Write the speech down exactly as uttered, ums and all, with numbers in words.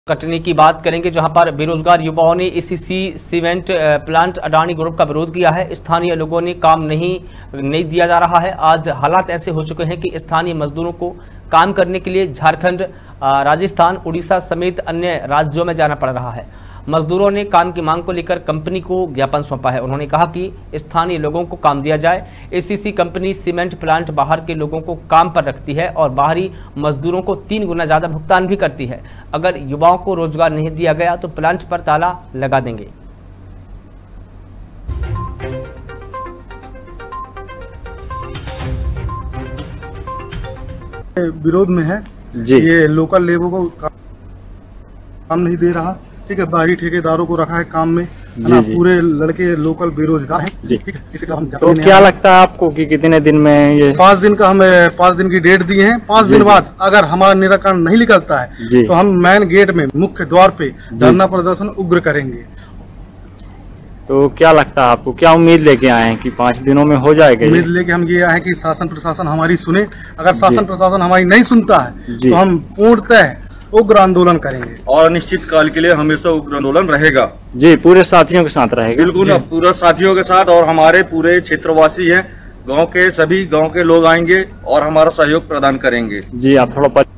कटनी की बात करेंगे, जहां पर बेरोजगार युवाओं ने ACC cement plant Adani group का विरोध किया है। स्थानीय लोगों ने काम नहीं नहीं दिया जा रहा है। आज हालात ऐसे हो चुके हैं कि स्थानीय मजदूरों को काम करने के लिए झारखंड, राजस्थान, उड़ीसा समेत अन्य राज्यों में जाना पड़ रहा है। मजदूरों ने काम की मांग को लेकर कंपनी को ज्ञापन सौंपा है। उन्होंने कहा कि स्थानीय लोगों को काम दिया जाए। एसीसी कंपनी सीमेंट प्लांट बाहर के लोगों को काम पर रखती है और बाहरी मजदूरों को तीन गुना ज्यादा भुगतान भी करती है। अगर युवाओं को रोजगार नहीं दिया गया तो प्लांट पर ताला लगा देंगे। विरोध में है जी। ये लोकल लेबर को काम नहीं दे रहा, ठीक है। बाहरी ठेकेदारों को रखा है काम में, जी, जी। पूरे लड़के लोकल बेरोजगार हैं, ठीक है। इसी का हम तो क्या लगता है आपको कि कितने दिन में ये? पाँच दिन का हमें पाँच दिन की डेट दी है। पाँच दिन बाद अगर हमारा निराकरण नहीं निकलता है तो हम मेन गेट में मुख्य द्वार पे धरना प्रदर्शन उग्र करेंगे। तो क्या लगता है आपको, क्या उम्मीद लेके आए हैं कि पाँच दिनों में हो जाएगा? उम्मीद लेके हम ये आए कि शासन प्रशासन हमारी सुने। अगर शासन प्रशासन हमारी नहीं सुनता है तो हम पूर्णतः उग्र आंदोलन करेंगे और निश्चित काल के लिए हमेशा उग्र आंदोलन रहेगा। जी, पूरे साथियों के साथ रहेगा। बिल्कुल, पूरा साथियों के साथ, और हमारे पूरे क्षेत्रवासी हैं, गांव के सभी गांव के लोग आएंगे और हमारा सहयोग प्रदान करेंगे। जी, आप थोड़ा